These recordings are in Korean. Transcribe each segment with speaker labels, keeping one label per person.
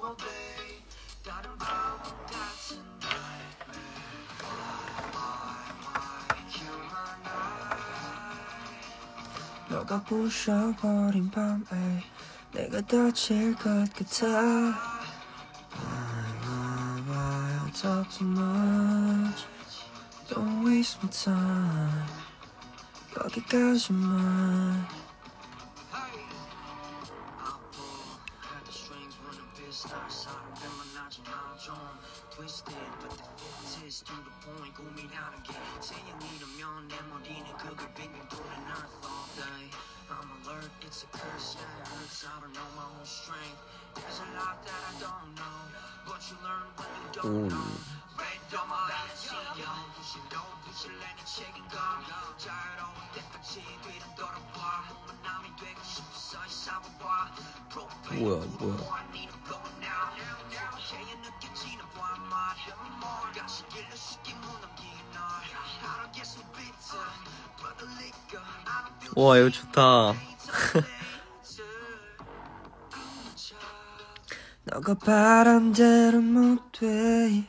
Speaker 1: 너가 부셔버린 밤에 내가 다칠 것 같아. I talk too much. Don't waste my time. 거기까지만. 뭐야. 와, 이거 좋다. 너가 바란 대로 못돼.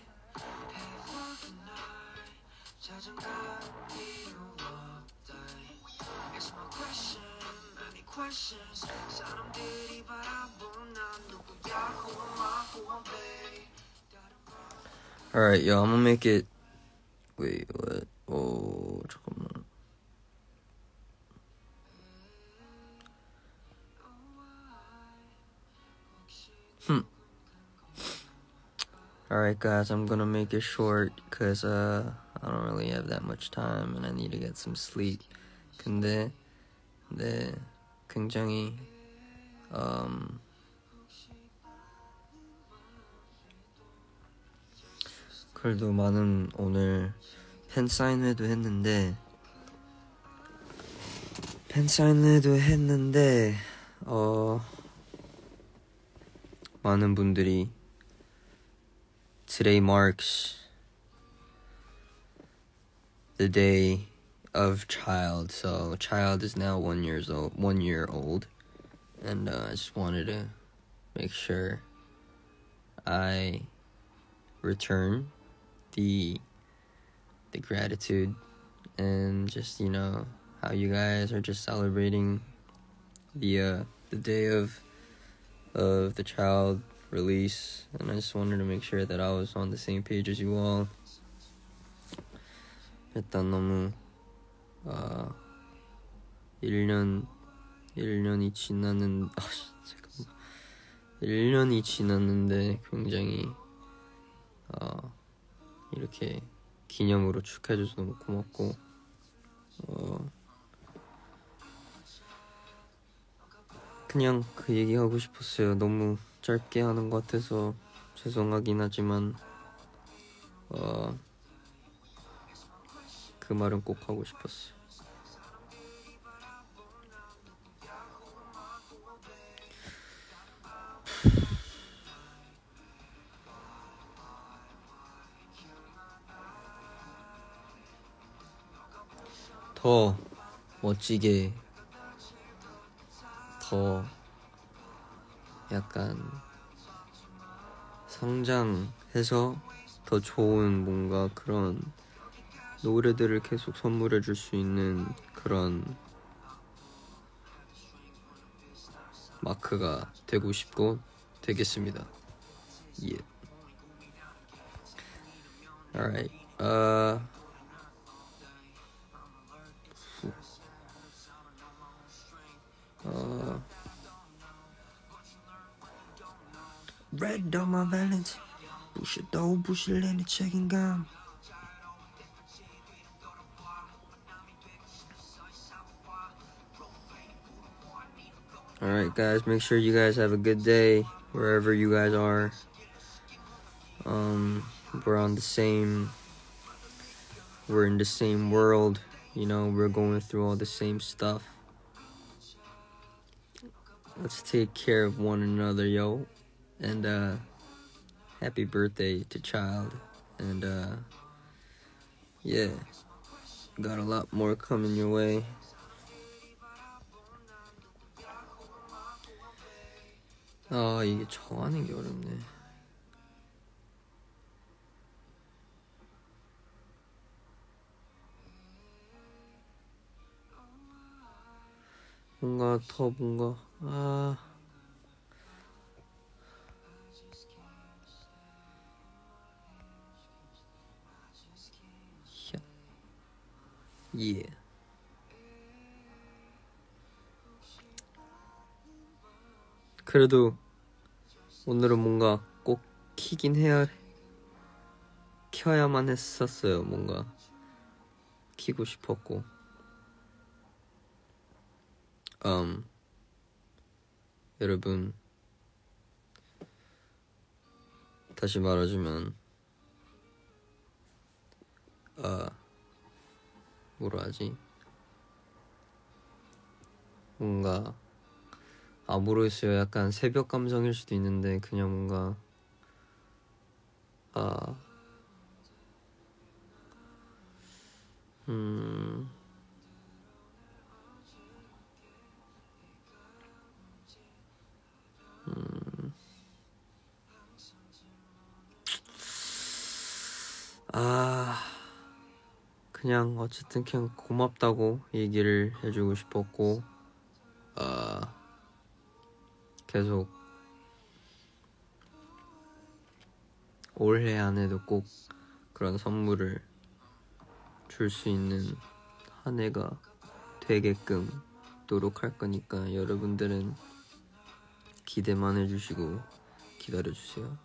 Speaker 1: Alright, yo, I'm gonna make it. Wait, what? Oh, 잠깐만. Alright, guys, I'm gonna make it short because I don't really have that much time and I need to get some sleep. 근데 굉장히 그래도 많은 오늘 팬사인회도 했는데 많은 분들이 Today marks the day of Child. So Child is now 1 year old, and I just wanted to make sure I return the gratitude and just, you know, how you guys are just celebrating the day of the child release, and I just wanted to make sure that I was on the same page as you all. 일단 너무 1년이 지났는데 굉장히 이렇게 기념으로 축하해줘서 너무 고맙고 그냥 그 얘기하고 싶었어요. 너무 짧게 하는 것 같아서 죄송하긴 하지만 그 말은 꼭 하고 싶었어요. 더 멋지게, 더 약간 성장해서 더 좋은 뭔가 그런 노래들을 계속 선물해 줄 수 있는 그런 마크가 되고 싶고 되겠습니다. Yeah. Alright. Red on my valence. 부실내는 책임감. Alright, guys, make sure you guys have a good day wherever you guys are. We're in the same world, you know, we're going through all the same stuff. Let's take care of one another, yo. And happy birthday to Child. And yeah, got a lot more coming your way. 아, 이게 정하는 게 어렵네. 뭔가 더 뭔가 예. 그래도 오늘은 뭔가 꼭 켜야만 했었어요. 뭔가 키고 싶었고. 여러분, 다시 말해주면 뭐라 하지? 뭔가 모르겠어요. 약간 새벽 감성일 수도 있는데 그냥 뭔가 그냥 어쨌든 그냥 고맙다고 얘기를 해주고 싶었고 계속 올해 안에도 꼭 그런 선물을 줄 수 있는 한 해가 되게끔 노력할 거니까 여러분들은 기대만 해주시고 기다려주세요.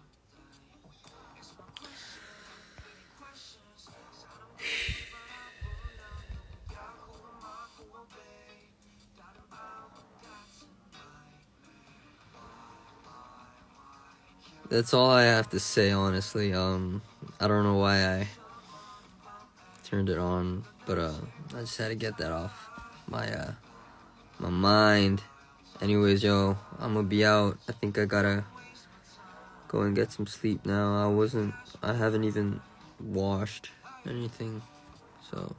Speaker 1: That's all I have to say, honestly. I don't know why I turned it on, but I just had to get that off my mind. Anyways, yo, I'm gonna be out. I think I gotta go and get some sleep now. I haven't even washed anything, so.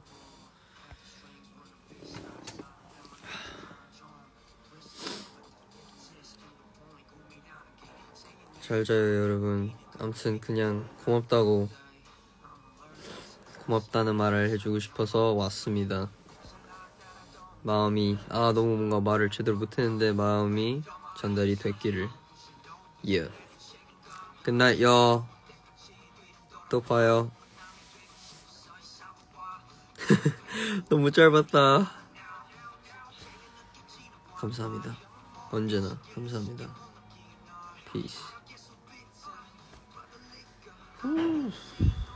Speaker 1: 잘 자요, 여러분. 아무튼 그냥 고맙다는 말을 해주고 싶어서 왔습니다. 마음이 너무 뭔가 말을 제대로 못했는데 마음이 전달이 됐기를. Yeah. Good night, y'all. 또 봐요. 너무 짧았다. 감사합니다. 언제나 감사합니다. Peace.